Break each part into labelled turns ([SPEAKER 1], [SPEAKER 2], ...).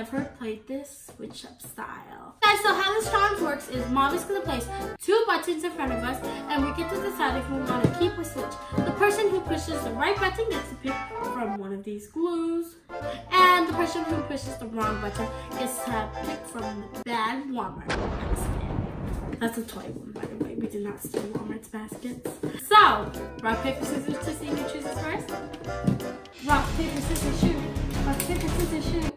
[SPEAKER 1] never played this switch up style. Guys, so how this challenge works is Mom is going to place 2 buttons in front of us and we get to decide if we want to keep or switch. The person who pushes the right button gets to pick from one of these glues. And the person who pushes the wrong button gets to pick from the bad Walmart basket. That's a toy one, by the way. We did not steal Walmart's baskets. So, rock, paper, scissors to see who chooses first. Rock, paper, scissors, shoot. Rock, paper, scissors, shoot.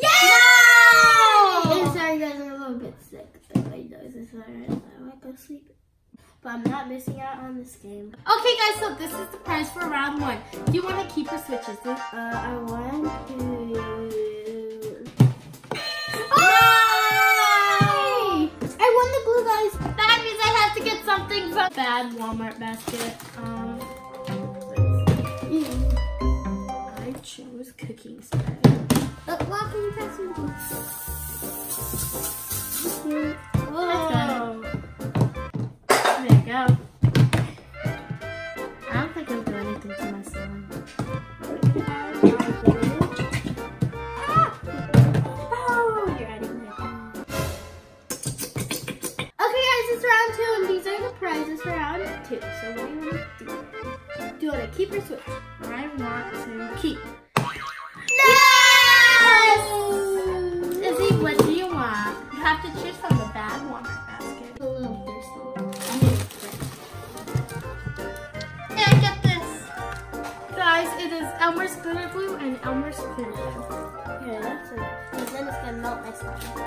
[SPEAKER 1] Yeah!
[SPEAKER 2] I'm sorry guys, I'm a little bit sick. So my nose is alright. I might go sleep. But I'm not missing out on this game.
[SPEAKER 1] Okay guys, so this is the prize for round 1. Do you want to keep or switch? Is this?
[SPEAKER 2] I want to...
[SPEAKER 1] Oh!
[SPEAKER 2] I won the glue, guys.
[SPEAKER 1] That means I have to get something from bad Walmart basket. I chose cooking spray.
[SPEAKER 2] Why can you pass me the glue?
[SPEAKER 1] Whoa. There you go. I don't think I'll do anything to my son.
[SPEAKER 2] Oh, you're adding that. Okay guys, it's round 2 and these are the prizes for round 2. So what do you want to do? Do you want to keep or switch?
[SPEAKER 1] I want to keep. Izzy, what do you want? You have to choose from the bad Walmart basket.
[SPEAKER 2] A little thirsty.
[SPEAKER 1] Yeah, get this. Guys, it is Elmer's glitter glue and Elmer's clear glue.
[SPEAKER 2] Yeah, that's it. Because then it's going to melt my slime.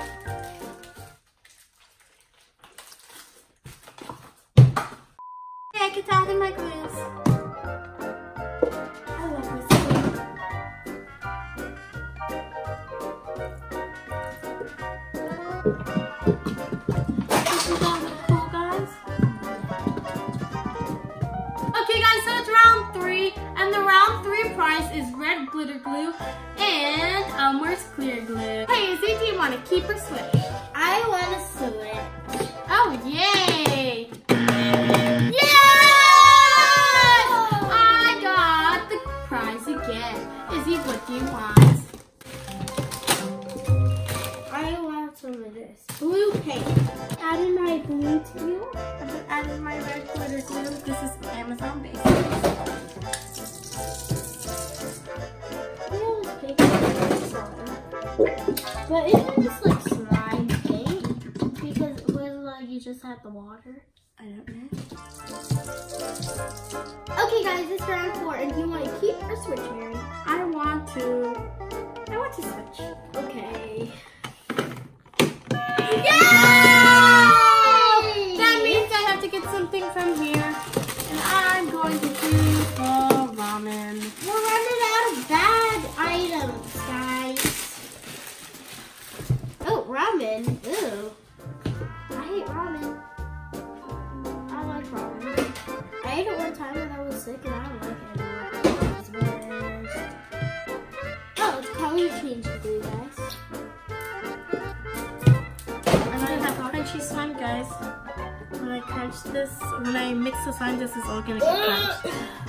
[SPEAKER 1] Yeah, I get adding my glues.
[SPEAKER 2] I love this glue.
[SPEAKER 1] This is all cool, guys. Okay, guys, so it's round 3, and the round 3 prize is red glitter glue and Elmer's clear glue. Hey, Izzy, do you want to keep or switch?
[SPEAKER 2] I want to switch.
[SPEAKER 1] Oh, yay! Yes! I got the prize again. Izzy, what do you want?
[SPEAKER 2] I want some of this. Blue paint. Adding my blue to you.
[SPEAKER 1] I'm adding my red glitter glue. This is Amazon basic.
[SPEAKER 2] But isn't this like slime paint? Because it was like you just had the water.
[SPEAKER 1] I don't know.
[SPEAKER 2] Okay guys, it's round 4 and do you want to keep or switch, Mary?
[SPEAKER 1] I want to switch.
[SPEAKER 2] Okay.
[SPEAKER 1] Yay! That means I have to get something from here. And I'm going to choose the ramen.
[SPEAKER 2] We're running out of bad items, guys. Oh, ramen. Ew. I hate ramen. I like ramen. I ate it one time when I was sick and I don't like it anymore. It's worst. Oh, it's color changing glue, guys.
[SPEAKER 1] And I have crunchy slime, guys. When I crunch this, when I mix the slime, this is all gonna get crunched.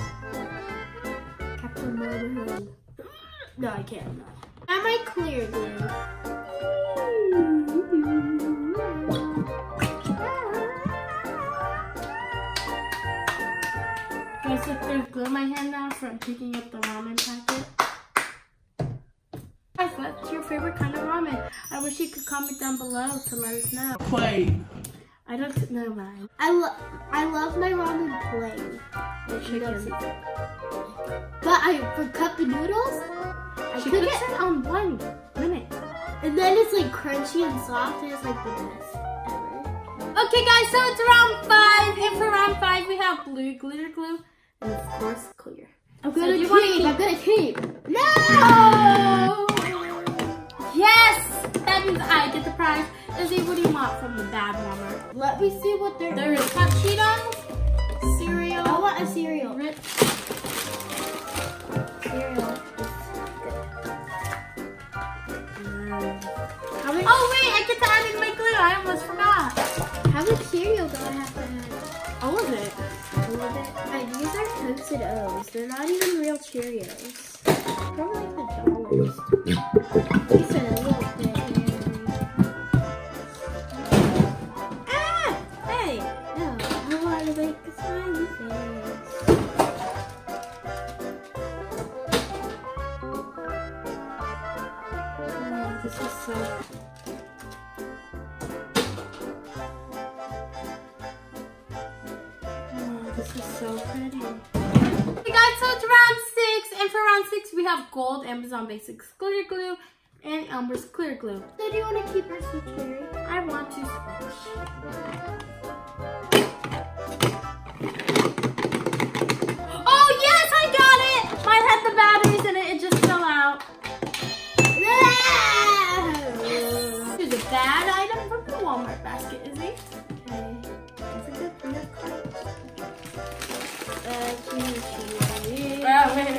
[SPEAKER 2] Captain Morgan. No, I can't. No. Now my clear glue.
[SPEAKER 1] Guys, look, there's glue in my hand now from picking up the ramen packet. Guys, what's your favorite kind of ramen? I wish you could comment down below to let us know.
[SPEAKER 3] Plain.
[SPEAKER 1] I don't know mine.
[SPEAKER 2] I love my ramen plain.
[SPEAKER 1] The chicken.
[SPEAKER 2] But for cup of noodles, I
[SPEAKER 1] She
[SPEAKER 2] cook
[SPEAKER 1] cooks
[SPEAKER 2] it,
[SPEAKER 1] it on 1 minute.
[SPEAKER 2] and then it's like crunchy and soft, and it's like the best ever.
[SPEAKER 1] Okay, guys, so it's round 5, and for round 5 we have blue glitter glue, and of course clear.
[SPEAKER 2] I'm
[SPEAKER 1] So
[SPEAKER 2] gonna
[SPEAKER 1] do you want to
[SPEAKER 2] keep.
[SPEAKER 1] keep?
[SPEAKER 2] I'm gonna keep.
[SPEAKER 1] No! Yes! That means I get the prize. Izzy, what do you want from the bad Walmart?
[SPEAKER 2] Let me see what they're.
[SPEAKER 1] There is hot Cheetos, cereal.
[SPEAKER 2] I want a cereal.
[SPEAKER 1] Ritz.
[SPEAKER 2] Cereal. How much?
[SPEAKER 1] Oh wait, I get to add in my glue. I almost forgot.
[SPEAKER 2] How much cereal do I have to add?
[SPEAKER 1] All of it.
[SPEAKER 2] A little bit. Right, these are Toasted O's. They're not even real Cheerios. Probably like the dollars. These are a little bit.
[SPEAKER 1] This is so pretty. Okay guys, so it's round 6, and for round 6 we have gold Amazon Basics clear glue and Elmer's clear glue.
[SPEAKER 2] So do you want to keep our switch, Mary?
[SPEAKER 1] I want to switch. Oh yes, I got it! Mine had the batteries in it, it just fell out. Here's a bad item from the Walmart basket, Izzy.
[SPEAKER 2] Okay.
[SPEAKER 1] That's a good thing of cards.
[SPEAKER 2] Wait.
[SPEAKER 1] Wait.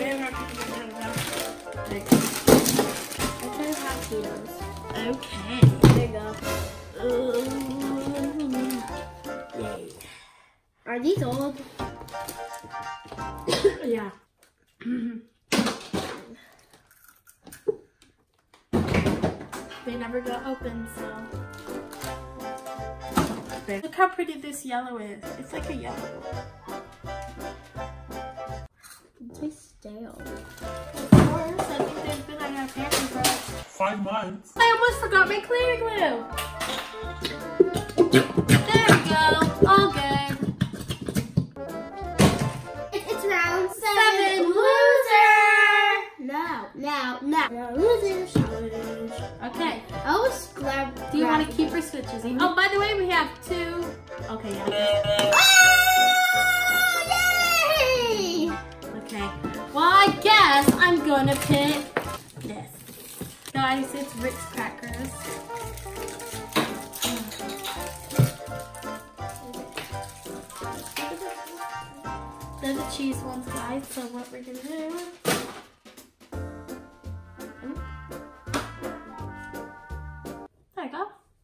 [SPEAKER 2] I kind of have Cheetos.
[SPEAKER 1] Okay.
[SPEAKER 2] There you go.
[SPEAKER 1] Yay.
[SPEAKER 2] Are these old?
[SPEAKER 1] Yeah. They never got open, so. Look how pretty this yellow is. It's like a yellow.
[SPEAKER 2] It tastes stale.
[SPEAKER 1] Of course, I think they've been on our pantry for
[SPEAKER 3] 5 months.
[SPEAKER 1] I almost forgot my clear glue. There we go. All good.
[SPEAKER 2] It's round
[SPEAKER 1] 7.
[SPEAKER 2] 7.
[SPEAKER 1] Loser.
[SPEAKER 2] No. Losers.
[SPEAKER 1] Okay.
[SPEAKER 2] I was glad.
[SPEAKER 1] Do you want to keep or switch, Izzy? Oh, by the way, we have 2. Okay, yeah.
[SPEAKER 2] Oh, yay!
[SPEAKER 1] Okay. Well, I guess I'm gonna pick this. Guys, it's Ritz crackers. They're the cheese ones, guys. So what we're gonna do? There you go.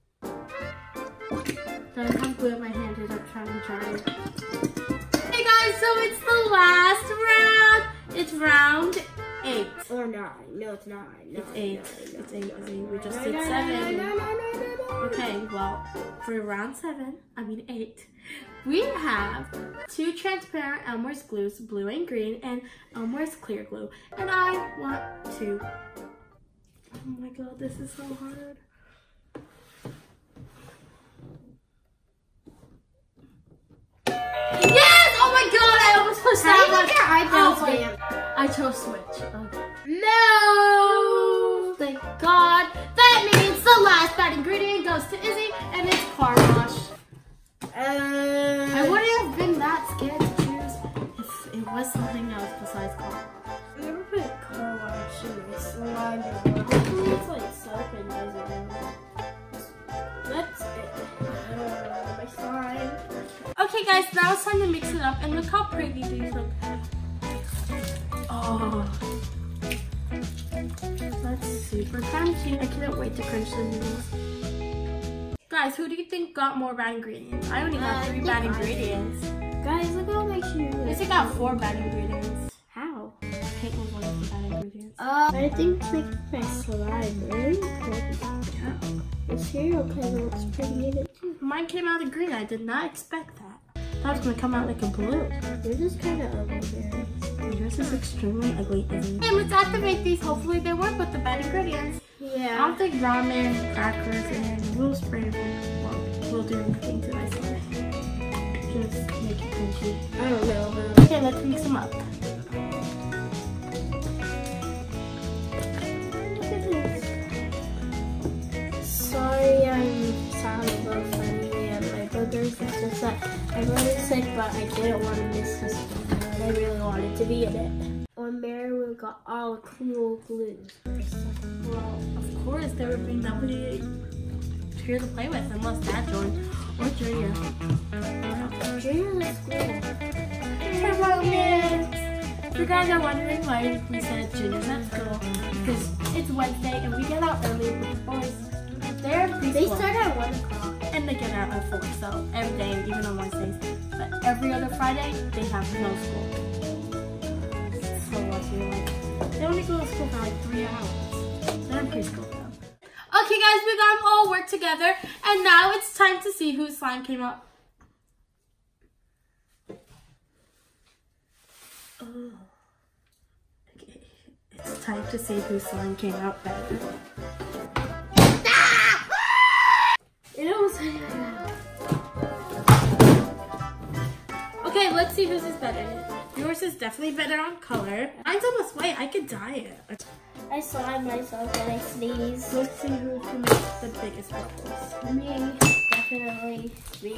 [SPEAKER 1] Don't have glue in my hand as I'm trying to try it. Hey guys, so it's the last round. It's round 8.
[SPEAKER 2] Or 9. No, it's 9. No,
[SPEAKER 1] It's 8.
[SPEAKER 2] No.
[SPEAKER 1] It's 8. We just
[SPEAKER 2] No,
[SPEAKER 1] did
[SPEAKER 2] no,
[SPEAKER 1] 7.
[SPEAKER 2] no.
[SPEAKER 1] Okay, well, for round 8, we have 2 transparent Elmer's glues, blue and green, and Elmer's clear glue. And I want to. Oh my god, this is so hard. Yes! Oh my god, I almost pushed
[SPEAKER 2] How do
[SPEAKER 1] that
[SPEAKER 2] you
[SPEAKER 1] one.
[SPEAKER 2] get your eyebrows
[SPEAKER 1] Oh my-
[SPEAKER 2] damp?
[SPEAKER 1] I chose switch. Okay.
[SPEAKER 2] No!
[SPEAKER 1] Thank God. That means the last bad ingredient goes to Izzy, and it's car wash. I wouldn't have been that scared to choose if it was something else besides car wash.
[SPEAKER 2] I never put car wash in my slime before. Hopefully it's like soap and doesn't know. That's it. My slime.
[SPEAKER 1] Okay guys, now it's time to mix it up, and look how pretty these look. Oh. That's super crunchy. I cannot wait to crunch the noodles. Guys, who do you think got more bad ingredients? I only got 3 bad ingredients.
[SPEAKER 2] Guys, look how my shoes.
[SPEAKER 1] Izzy got 4 bad ingredients.
[SPEAKER 2] How?
[SPEAKER 1] Paint was one of the bad ingredients.
[SPEAKER 2] I think make my slime really pretty.
[SPEAKER 1] Yeah.
[SPEAKER 2] The cereal kind of looks pretty in it too.
[SPEAKER 1] Mine came out of green. I did not expect that. I thought it was going to come out like a blue.
[SPEAKER 2] Yours is kind of ugly there.
[SPEAKER 1] Yours is extremely ugly, Izzy. Okay, let's activate these. Hopefully they work with the bad ingredients. I
[SPEAKER 2] Yeah.
[SPEAKER 1] don't think ramen, crackers, and little spray will do anything to my slime. Just make it crunchy.
[SPEAKER 2] I don't know.
[SPEAKER 1] Okay, let's mix them up.
[SPEAKER 2] Look at this. Sorry, I'm sound a little funny and my boogers. It's just that I'm really sick, but I didn't want to miss this one. And I really wanted to be in it. On Mary, we got all cool glues.
[SPEAKER 1] Well, of course, there would be nobody here to play with unless Dad joined or Junior.
[SPEAKER 2] Junior is cool.
[SPEAKER 1] Hey, romance! If you guys are wondering why we said Junior's at school, because it's Wednesday and we get out early with the boys. They're in preschool.
[SPEAKER 2] They start at 1 o'clock.
[SPEAKER 1] And they get out at 4, so every day, even on Wednesdays. But every other Friday, they have no school. So lucky, like, they only go to school for like 3 hours. They're in preschool though. Okay guys, we got them all work together, and now it's time to see whose slime came out. Oh. Okay, it's time to see whose slime came out better. It almost. Okay Okay, let's see whose is better. Yours is definitely better on color. Mine's almost white. I could dye it.
[SPEAKER 2] I slime myself when I sneeze.
[SPEAKER 1] Let's see who can make the biggest bubbles.
[SPEAKER 2] Me. Definitely me.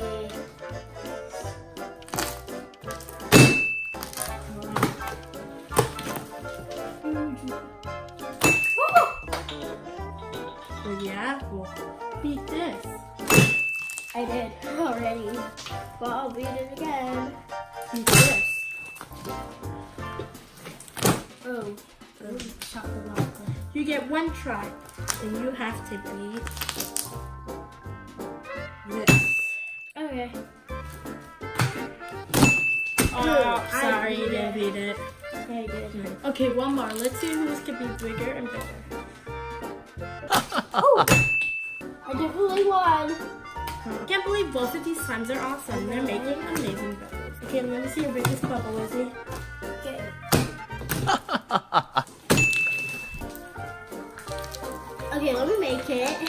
[SPEAKER 1] Well, yeah, we'll beat this.
[SPEAKER 2] I did already, but I'll beat it again.
[SPEAKER 1] Beat this.
[SPEAKER 2] Oh, chocolate.
[SPEAKER 1] You get one try, and you have to beat this.
[SPEAKER 2] Okay.
[SPEAKER 1] Oh, sorry, you didn't beat it.
[SPEAKER 2] Yeah, I did.
[SPEAKER 1] Okay, one more. Let's see who's can be bigger and better.
[SPEAKER 2] Oh! I definitely won.
[SPEAKER 1] I can't believe both of these slimes are awesome. They're making amazing bubbles. Okay, let me see your biggest bubble, Lizzie.
[SPEAKER 2] Okay. Okay, let me make it.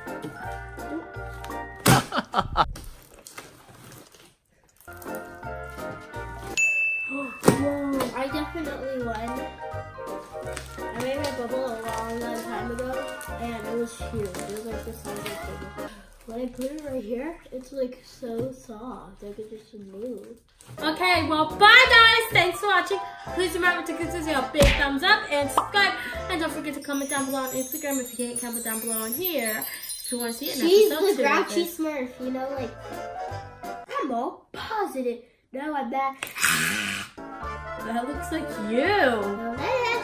[SPEAKER 2] Whoa, I definitely won. I made my bubble a long time ago, and it was huge. It was like the size of a table. When I put it right here, it's like so soft. I could just move.
[SPEAKER 1] Okay, well, bye guys. Thanks for watching. Please remember to give this video a big thumbs up and subscribe. And don't forget to comment down below on Instagram if you can't comment down below on here. If you want to see it in
[SPEAKER 2] She's
[SPEAKER 1] episode
[SPEAKER 2] the
[SPEAKER 1] 2 of
[SPEAKER 2] grouchy
[SPEAKER 1] this.
[SPEAKER 2] Smurf, you know, like, I'm all positive. No, I'm not.
[SPEAKER 1] That looks like you.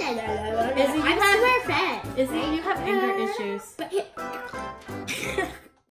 [SPEAKER 2] I'm Smurfette.
[SPEAKER 1] Izzy, you have anger issues.
[SPEAKER 2] But